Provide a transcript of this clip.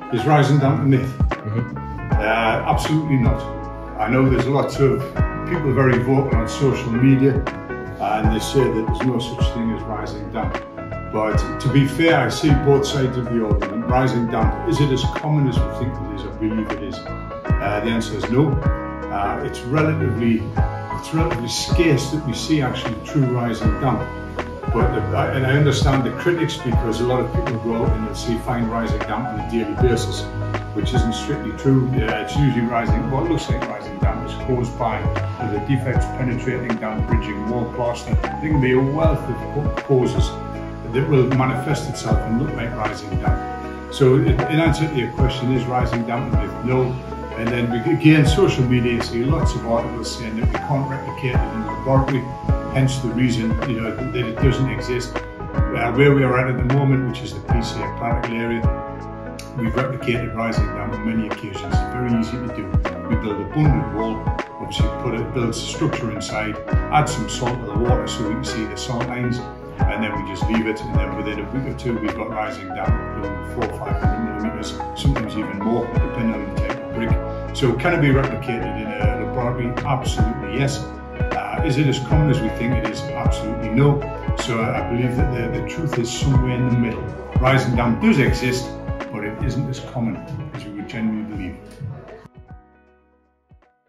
Is rising damp a myth? Absolutely not. I know there's lots of people very vocal on social media and they say that there's no such thing as rising damp. But to be fair, I see both sides of the argument. Rising damp, is it as common as we think it is? I believe it is. The answer is no. It's relatively scarce that we see actually true rising damp. But and I understand the critics, because a lot of people go out and they'll see find rising damp on a daily basis, which isn't strictly true. It's usually what looks like rising damp is caused by the defects penetrating down bridging wall plaster. There can be a wealth of causes that will manifest itself and look like rising damp. So in answer to your question, is rising damp a myth? No. And then again, social media, you see lots of articles saying that we can't replicate it in the laboratory, hence the reason that it doesn't exist. Where we are at the moment, which is the PCA particle area, we've replicated rising damp on many occasions. It's very easy to do. We build a bonded wall, obviously build a structure inside, add some salt to the water so we can see the salt lines, and then we just leave it, and then within a week or two we've got rising damp to 400 or 500 millimeters, sometimes even more, depending on the type of brick. So can it be replicated in a laboratory? Absolutely yes. Is it as common as we think it is? Absolutely no. So I believe that the truth is somewhere in the middle. Rising damp does exist, but it isn't as common as we would generally believe.